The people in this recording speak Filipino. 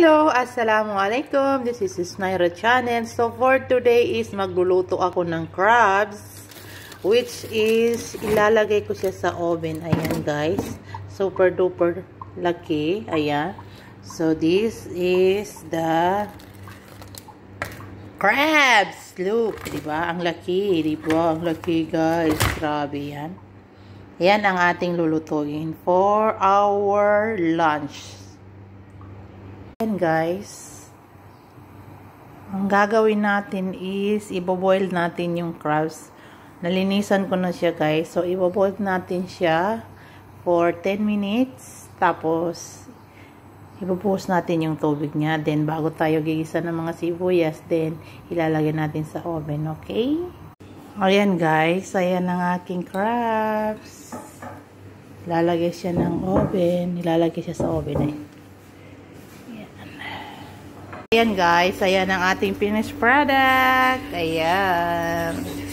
Hello, Assalamualaikum. This is Snaira channel. So for today is magluluto ako ng crabs, which is ilalagay ko siya sa oven. Ayan guys, super duper laki. Ayan. So this is the crabs. Look, diba? Ang laki, diba? Ang laki guys. Grabe yan. Yan ang ating lulutuin for our lunch. Yan guys, ang gagawin natin is iboboil natin yung crabs. Nalinisan ko na siya guys, so iboboil natin siya for 10 minutes. Tapos ibubuhos natin yung tubig niya, then bago tayo gigisa ng mga sibuyas, then ilalagay natin sa oven. Okay, ayan guys, ayan ang aking crabs. Ilalagay siya ng oven, ilalagay siya sa oven eh. Ayan guys, ayan ang ating finished product. Ayan.